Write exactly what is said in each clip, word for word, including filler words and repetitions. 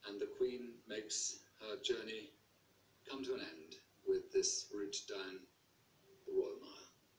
and the Queen makes her journey come to an end with this route down the Royal Mile.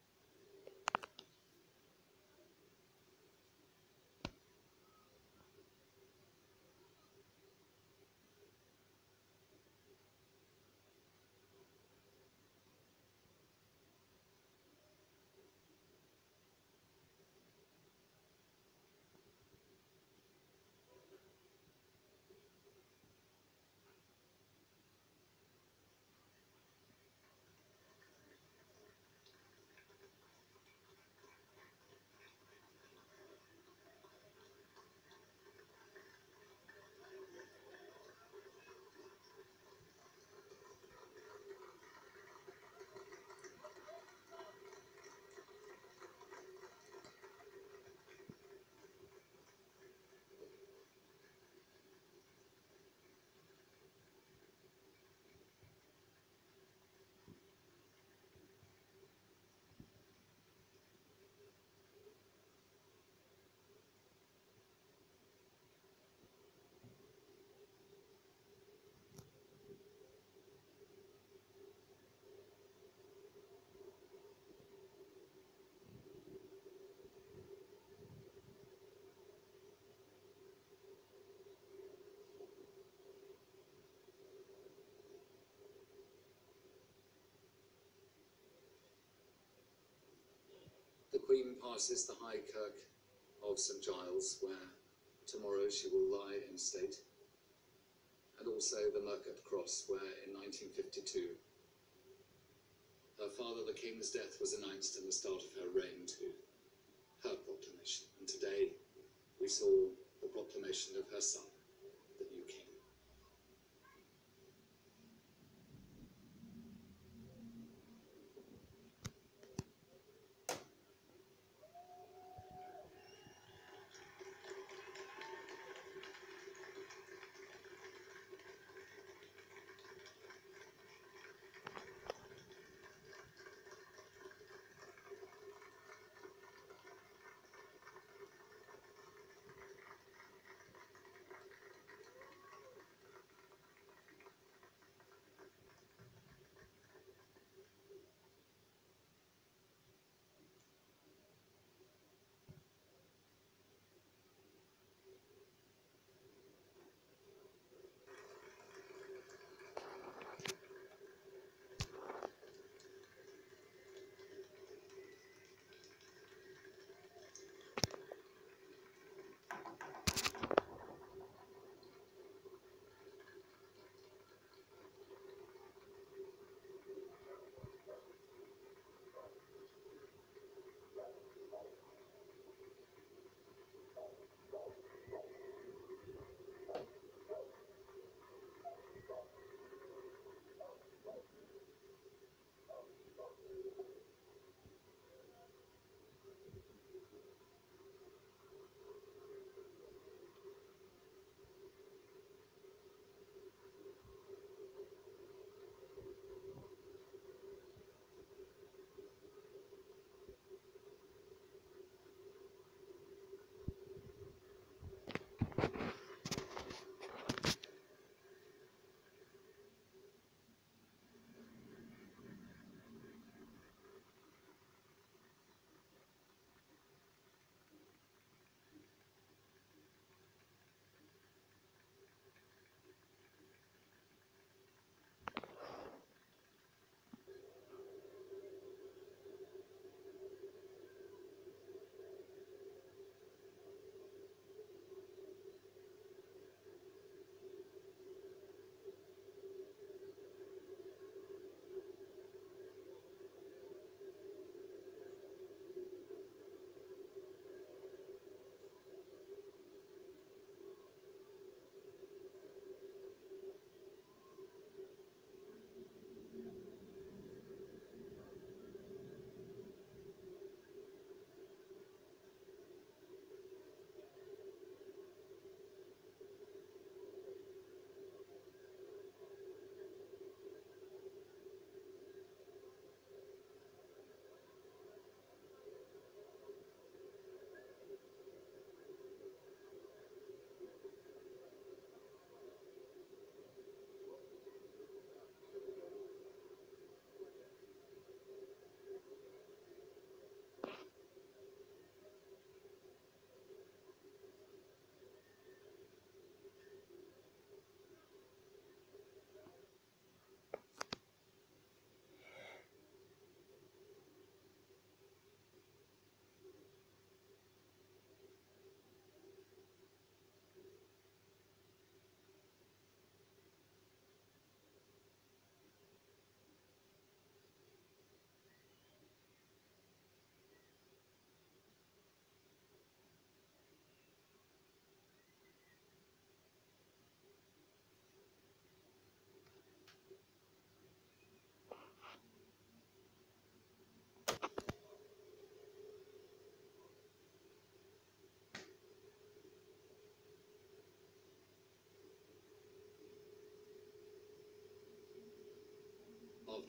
The Queen passes the High Kirk of Saint Giles, where tomorrow she will lie in state, and also the Mercat Cross, where in nineteen fifty-two her father, the King's death, was announced in the start of her reign to her proclamation. And today we saw the proclamation of her son, the new King.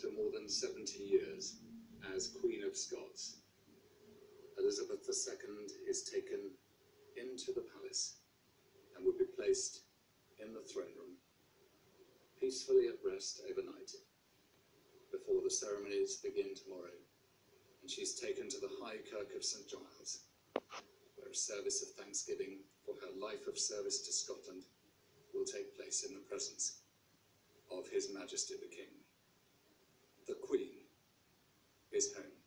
after more than seventy years as Queen of Scots, Elizabeth the Second is taken into the palace and will be placed in the throne room, peacefully at rest overnight, before the ceremonies begin tomorrow, and she's taken to the High Kirk of Saint Giles, where a service of thanksgiving for her life of service to Scotland will take place in the presence of His Majesty the King. The Queen is home.